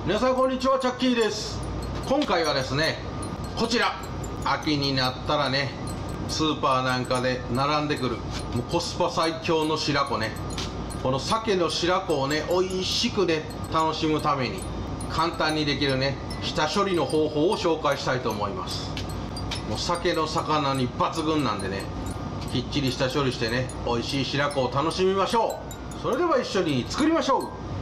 皆さんこんにちは、チャッキーです。今回はですね、こちら秋になったらね、スーパーなんかで並んでくるもうコスパ最強の白子ね。この鮭の白子をね、美味しくね楽しむために簡単にできるね下処理の方法を紹介したいと思います。もう鮭の魚に抜群なんでね、きっちり下処理してね、美味しい白子を楽しみましょう。それでは一緒に作りましょう。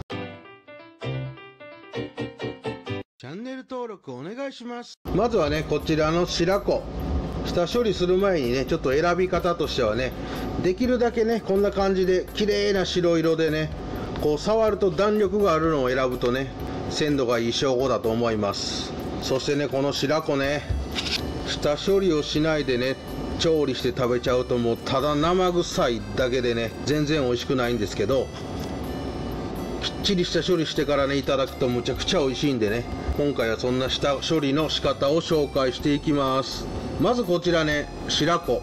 チャンネル登録お願いします。まずはね、こちらの白子下処理する前にね、ちょっと選び方としてはね、できるだけねこんな感じで綺麗な白色でね、こう触ると弾力があるのを選ぶとね、鮮度がいい証拠だと思います。そしてね、この白子ね、下処理をしないでね調理して食べちゃうと、もうただ生臭いだけでね全然美味しくないんですけど、きっちり下処理してからねいただくとむちゃくちゃ美味しいんでね、今回はそんな下処理の仕方を紹介していきます。まずこちらね、白子、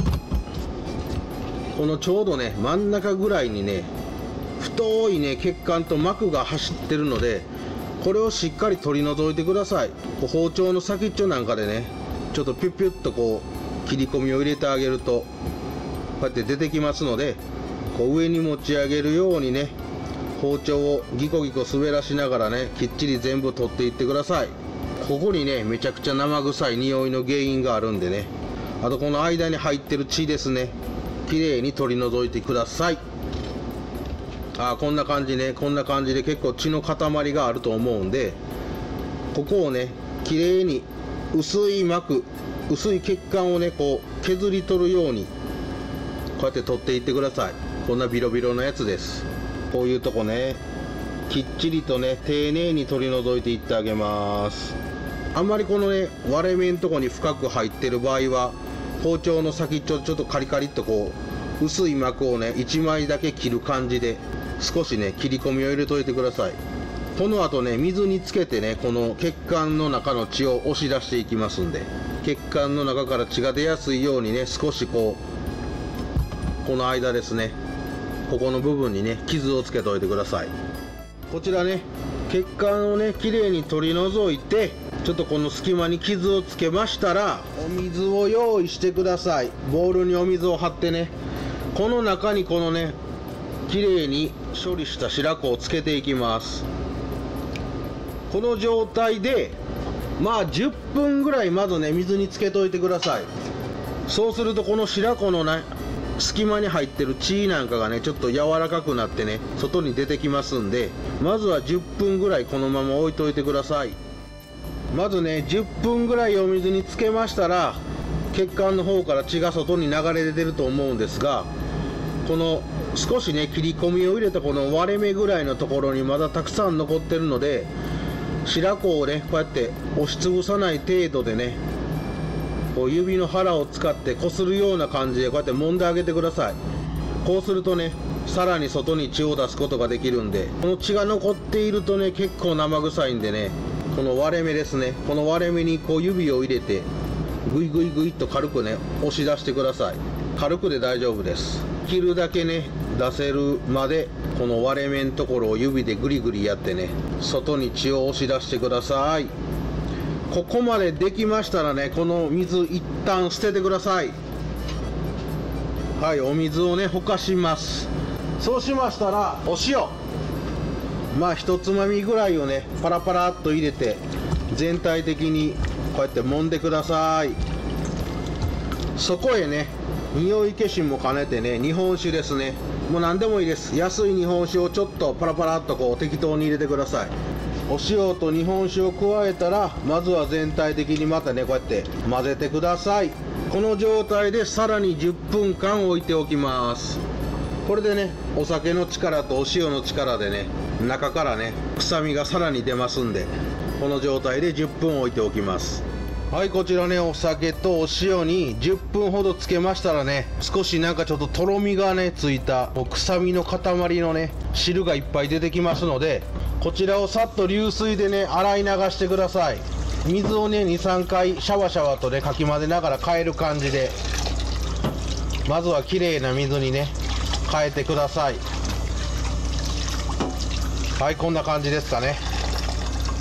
このちょうどね真ん中ぐらいにね太いね血管と膜が走ってるので、これをしっかり取り除いてください。包丁の先っちょなんかでねちょっとピュッピュッとこう切り込みを入れてあげるとこうやって出てきますので、こう上に持ち上げるようにね包丁をギコギコ滑らしながらねきっちり全部取っていってください。ここにねめちゃくちゃ生臭い匂いの原因があるんでね、あとこの間に入ってる血ですね、きれいに取り除いてください。こんな感じね、こんな感じで結構血の塊があると思うんで、ここをねきれいに薄い膜、薄い血管をねこう削り取るようにこうやって取っていってください。こんなビロビロのやつです。こういうとこねきっちりとね丁寧に取り除いていってあげます。あんまりこのね割れ目のとこに深く入ってる場合は、包丁の先っちょちょっとカリカリっとこう薄い膜をね1枚だけ切る感じで少しね切り込みを入れといてください。この後ね水につけてねこの血管の中の血を押し出していきますんで、血管の中から血が出やすいようにね少しこの間ですね、ここの部分にね傷をつけておいてください。こちらね血管をねきれいに取り除いて、ちょっとこの隙間に傷をつけましたらお水を用意してください。ボウルにお水を張ってね、この中にこのねきれいに処理した白子をつけていきます。この状態でまあ10分ぐらいまずね水につけといてください。そうするとこの白子のね隙間に入ってる血なんかがねちょっと柔らかくなってね外に出てきますんで、まずは10分ぐらいこのまま置いといてください。まずね10分ぐらいお水につけましたら、血管の方から血が外に流れ出てると思うんですが、この少しね切り込みを入れたこの割れ目ぐらいのところにまだたくさん残ってるので、白子をねこうやって押しつぶさない程度でね、こう指の腹を使ってこするような感じでこうやって揉んであげてください。こうするとねさらに外に血を出すことができるんで、この血が残っているとね結構生臭いんでね、この割れ目ですね、この割れ目にこう指を入れてグイグイグイっと軽くね押し出してください。軽くで大丈夫です。切るだけね出せるまでこの割れ目のところを指でグリグリやってね外に血を押し出してください。ここまでできましたらね、この水一旦捨ててください。はい、お水をねほかします。そうしましたらお塩、まあ一つまみぐらいをねパラパラっと入れて全体的にこうやって揉んでください。そこへね匂い消しも兼ねてね日本酒ですね、もう何でもいいです。安い日本酒をちょっとパラパラっとこう適当に入れてください。お塩と日本酒を加えたら、まずは全体的にまたねこうやって混ぜてください。この状態でさらに10分間置いておきます。これでねお酒の力とお塩の力でね中からね臭みがさらに出ますんで、この状態で10分置いておきます。はい、こちらねお酒とお塩に10分ほどつけましたらね、少しなんかちょっととろみがねついた臭みの塊のね汁がいっぱい出てきますので、こちらをさっと流水でね洗い流してください。水をね 2,3 回シャワシャワとねかき混ぜながら変える感じで、まずはきれいな水にね変えてください。はい、こんな感じですかね。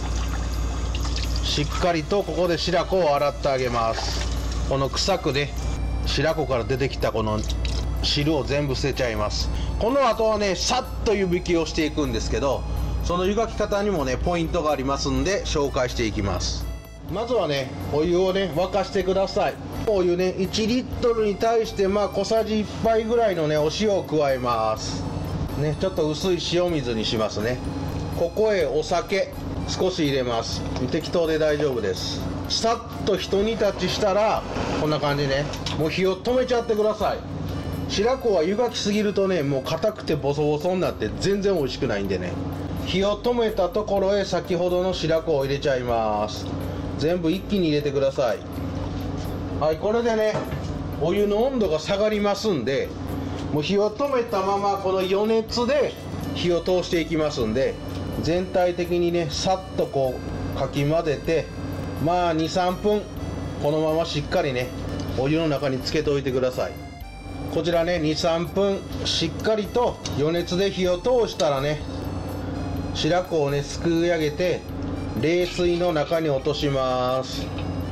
しっかりとここで白子を洗ってあげます。この臭くね白子から出てきたこの汁を全部捨てちゃいます。この後はねさっと湯引きをしていくんですけど、その湯がき方にもねポイントがありますんで紹介していきます。まずはねお湯をね沸かしてください。お湯ね1リットルに対して小さじ1杯ぐらいのねお塩を加えますね。ちょっと薄い塩水にしますね。ここへお酒少し入れます。適当で大丈夫です。さっとひと煮立ちしたらこんな感じね、もう火を止めちゃってください。白子は湯がきすぎるとねもう硬くてボソボソになって全然美味しくないんでね、火を止めたところへ先ほどの白子を入れちゃいます。全部一気に入れてください。はい、これでねお湯の温度が下がりますんで、もう火を止めたままこの余熱で火を通していきますんで、全体的にねさっとこうかき混ぜて2、3分このまましっかりねお湯の中につけておいてください。こちらね2、3分しっかりと余熱で火を通したらね、白子をねすくい上げて冷水の中に落とします。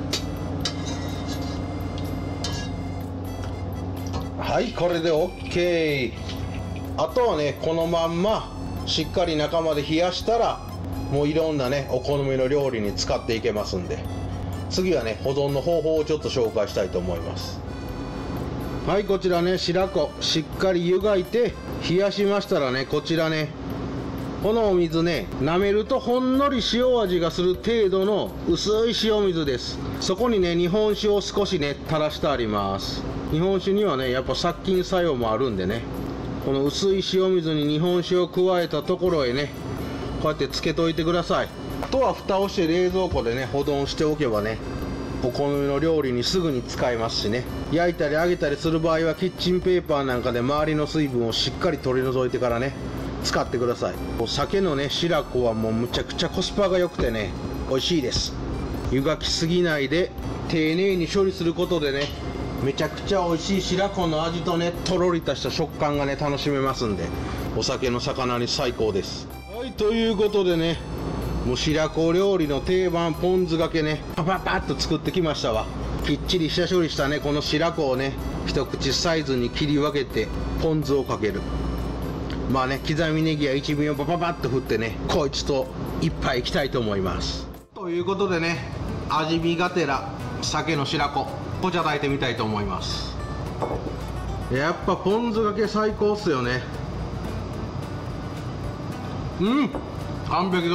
はい、これで OK。 あとはねこのまんましっかり中まで冷やしたらもういろんなねお好みの料理に使っていけますんで、次はね保存の方法をちょっと紹介したいと思います。はい、こちらね白子しっかり湯がいて冷やしましたらね、こちらねこのお水ね舐めるとほんのり塩味がする程度の薄い塩水です。そこにね日本酒を少しね垂らしてあります。日本酒にはねやっぱ殺菌作用もあるんでね、この薄い塩水に日本酒を加えたところへねこうやってつけといてください。あとは蓋をして冷蔵庫でね保存しておけばねお好みの料理にすぐに使えますしね、焼いたり揚げたりする場合はキッチンペーパーなんかで周りの水分をしっかり取り除いてからね使ってください。お酒のね白子はもうむちゃくちゃコスパが良くてね美味しいです。湯がきすぎないで丁寧に処理することでねめちゃくちゃ美味しい白子の味とねとろりとした食感がね楽しめますんで、お酒の魚に最高です。はい、ということでねもう白子料理の定番ポン酢がけねパッと作ってきましたわ。きっちり下処理したねこの白子をね一口サイズに切り分けてポン酢をかける。刻みネギや一味をパッと振ってねこいつと一杯いきたいと思います。ということでね味見がてら鮭の白子お茶炊いてみたいと思います。やっぱポン酢がけ最高っすよね。完璧。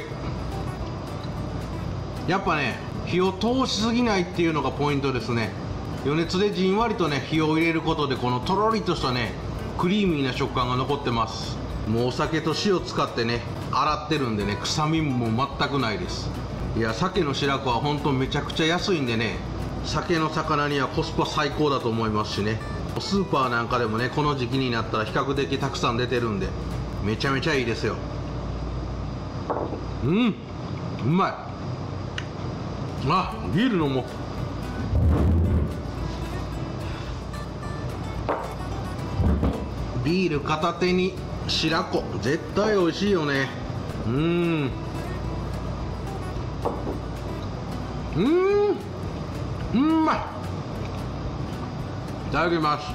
やっぱね火を通しすぎないっていうのがポイントですね。余熱でじんわりとね火を入れることでこのとろりとしたねクリーミーな食感が残ってます。もうお酒と塩使ってね洗ってるんでね臭みも全くないです。いや鮭の白子はほんとめちゃくちゃ安いんでね、鮭の魚にはコスパ最高だと思いますしね、スーパーなんかでもねこの時期になったら比較的たくさん出てるんでめちゃめちゃいいですよ。うまい。ビール飲もう。ビール片手に白子絶対美味しいよね。うまい。いただきます。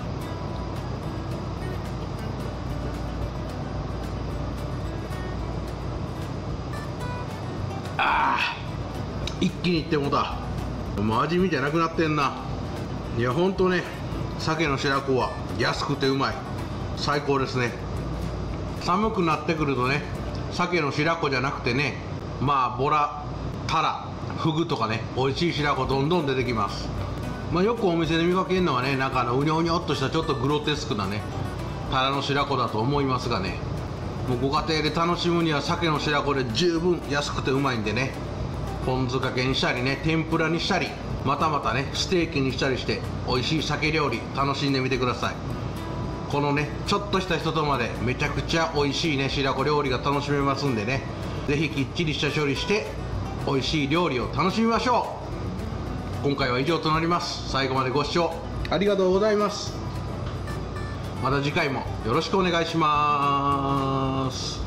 一気にいってもうた。もう味見じゃなくなってんな。いやほんとね鮭の白子は安くてうまい。最高ですね。寒くなってくるとね鮭の白子じゃなくてねボラ、タラ、フグとかね美味しい白子どんどん出てきます。よくお店で見かけるのはねなんかうにょうにょっとしたちょっとグロテスクなねタラの白子だと思いますがね、もうご家庭で楽しむには鮭の白子で十分安くてうまいんでね、ポン酢かけにしたりね天ぷらにしたりまたねステーキにしたりして美味しい鮭料理楽しんでみてください。このねちょっとしたひと手間でめちゃくちゃ美味しいね白子料理が楽しめますんでね、是非きっちり下処理して美味しい料理を楽しみましょう。今回は以上となります。最後までご視聴ありがとうございます。また次回もよろしくお願いします。